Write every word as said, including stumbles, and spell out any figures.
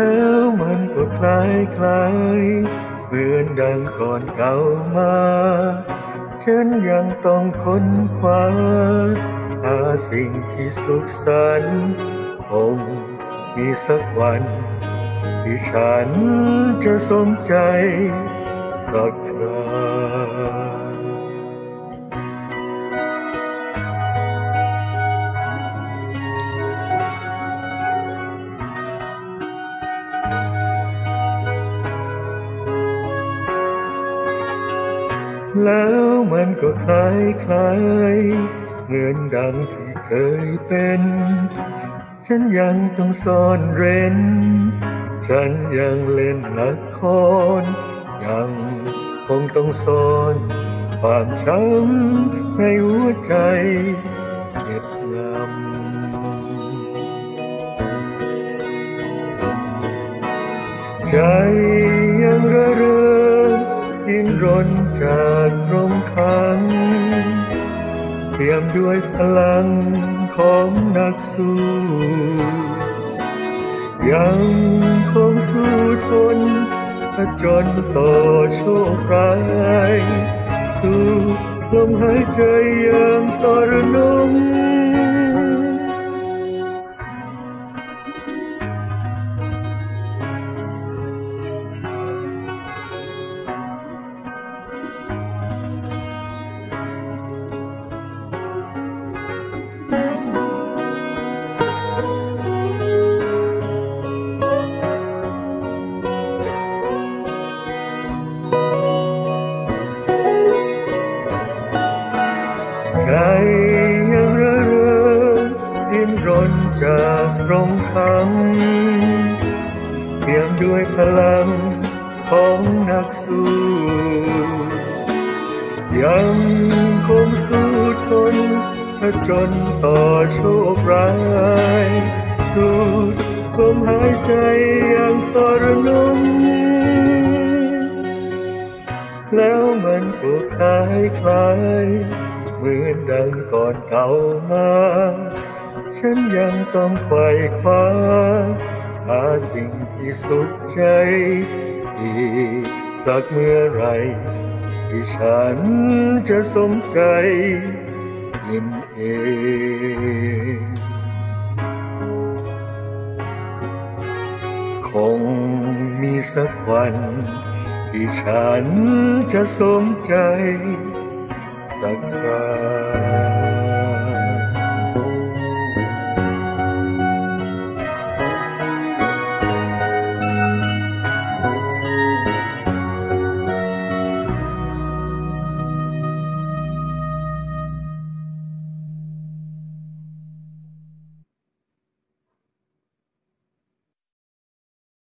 แล้วมันก็คล้ายคล้ายเหมือนดังก่อนเก่ามาฉันยังต้องค้นคว้าหาสิ่งที่สุขสันต์คงมีสักวันที่ฉันจะสมใจสักคราแล้วมันก็คล้ายคล้ายเหมือนดังที่เคยเป็นฉันยังต้องซ่อนเร้นฉันยังเล่นละครยังคงต้องซ่อนความช้ำในหัวใจเก็บงำใจยังระเริงดิ้นรนจากตรงขังเปี่ยมด้วยพลังของนักสู้ยังคงสู้ทนผจญต่อโชคร้ายสู้ลมหายใจอย่างทรนงใจยังระเริงดิ้นรนจากตรงขังเปี่ยมด้วยพลังของนักสู้ยังคงสู้ทนผจญต่อโชคร้ายสู้ลมหายใจอย่างทรนงแล้วมันก็คล้ายคล้ายเหมือนดังก่อนเก่ามาฉันยังต้องไขว่คว้าหาสิ่งที่สุขใจอีกสักเมื่อไรที่ฉันจะสมใจยิ้มเองคงมีสักวันที่ฉันจะสมใจสักครา